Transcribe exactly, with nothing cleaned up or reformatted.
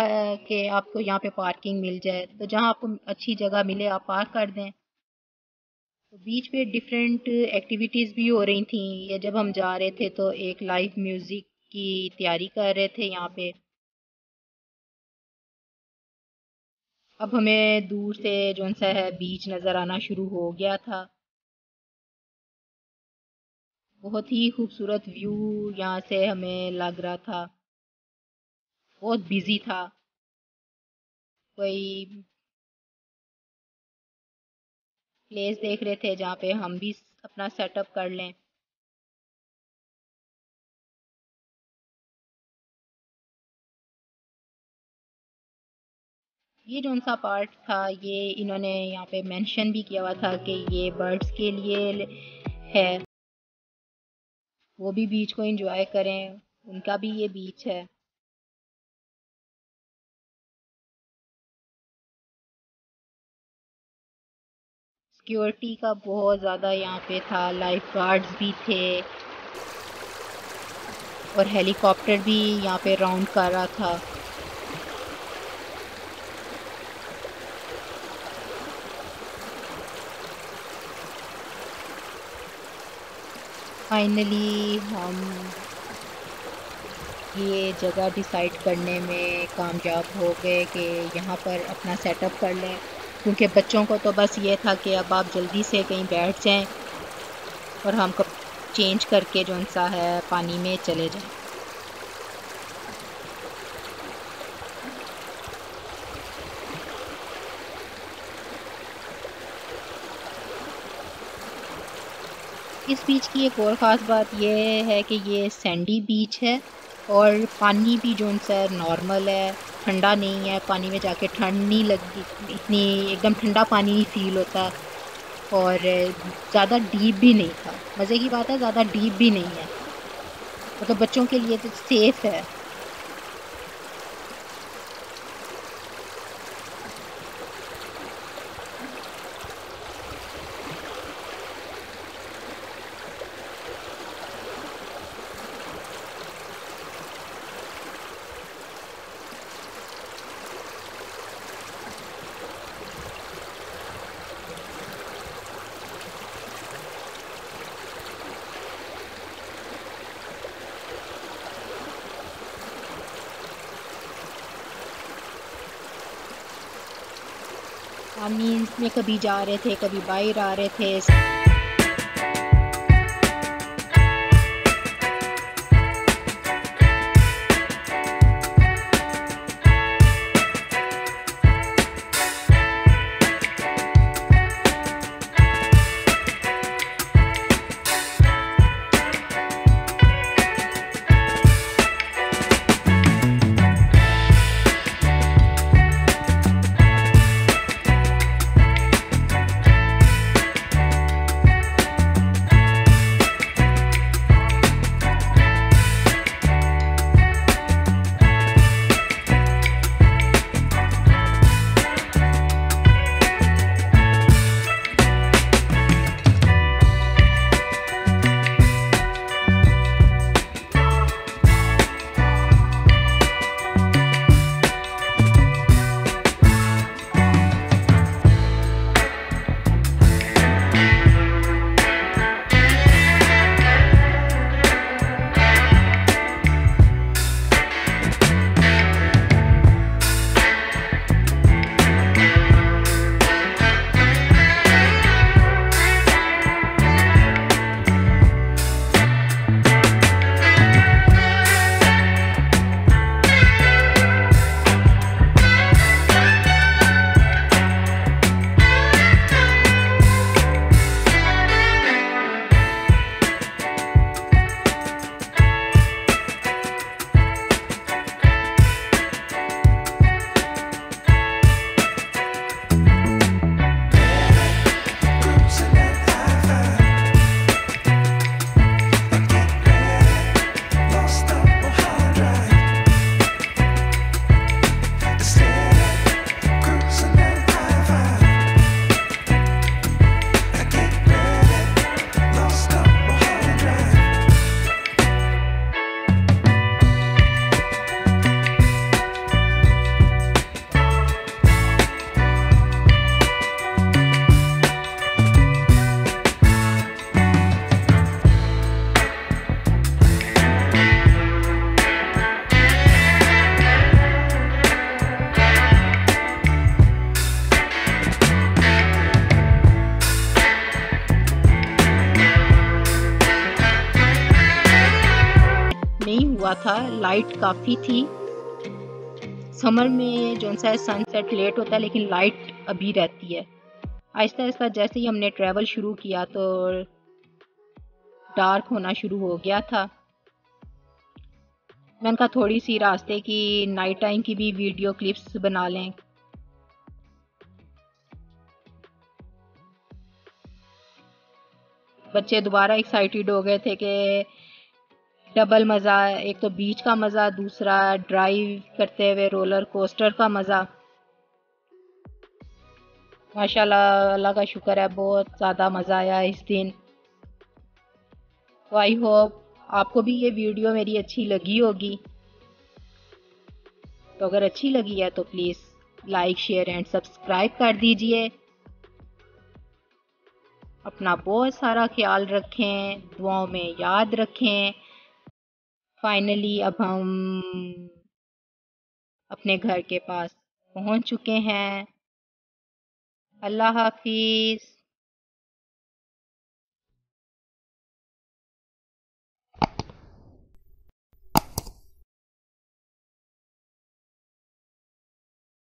था कि आपको यहाँ पे पार्किंग मिल जाए, तो जहाँ आपको अच्छी जगह मिले आप पार्क कर दें। तो बीच पे डिफरेंट एक्टिविटीज़ भी हो रही थी। या जब हम जा रहे थे तो एक लाइव म्यूज़िक की तैयारी कर रहे थे यहाँ पे। अब हमें दूर से जो सा है बीच नज़र आना शुरू हो गया था। बहुत ही खूबसूरत व्यू यहाँ से हमें लग रहा था। बहुत बिजी था। कोई प्लेस देख रहे थे जहाँ पे हम भी अपना सेटअप कर लें। ये जो सा पार्ट था ये इन्होंने यहाँ पे मेंशन भी किया हुआ था कि ये बर्ड्स के लिए है, वो भी बीच को एंजॉय करें, उनका भी ये बीच है। सिक्योरिटी का बहुत ज़्यादा यहाँ पे था, लाइफ गार्ड्स भी थे और हेलीकॉप्टर भी यहाँ पे राउंड कर रहा था। फाइनली हम ये जगह डिसाइड करने में कामयाब हो गए कि यहाँ पर अपना सेटअप कर लें, क्योंकि बच्चों को तो बस ये था कि अब आप जल्दी से कहीं बैठ जाएं और हम कब चेंज करके जो सा है पानी में चले जाएं। इस बीच की एक और ख़ास बात यह है कि ये सैंडी बीच है और पानी भी जो सा नॉर्मल है, ठंडा नहीं है। पानी में जाके ठंड नहीं लगती, इतनी एकदम ठंडा पानी नहीं फील होता और ज़्यादा डीप भी नहीं था। मज़े की बात है ज़्यादा डीप भी नहीं है, मतलब बच्चों के लिए तो सेफ़ है। पानी में कभी जा रहे थे, कभी बाहर आ रहे थे। था, लाइट काफ़ी थी। समर में जो सा सनसेट लेट होता है लेकिन लाइट अभी रहती है। आहिस्ता आहिस्ता जैसे ही हमने ट्रैवल शुरू किया तो डार्क होना शुरू हो गया था। मैंने कहा थोड़ी सी रास्ते की नाइट टाइम की भी वीडियो क्लिप्स बना लें। बच्चे दोबारा एक्साइटेड हो गए थे कि डबल मज़ा, एक तो बीच का मज़ा, दूसरा ड्राइव करते हुए रोलर कोस्टर का मज़ा। माशाल्लाह, अल्लाह का शुक्र है, बहुत ज़्यादा मज़ा आया इस दिन। तो आई होप आपको भी ये वीडियो मेरी अच्छी लगी होगी। तो अगर अच्छी लगी है तो please like share and subscribe कर दीजिए। अपना बहुत सारा ख्याल रखें, दुआओं में याद रखें। फाइनली अब हम अपने घर के पास पहुंच चुके हैं। अल्लाह हाफिज़।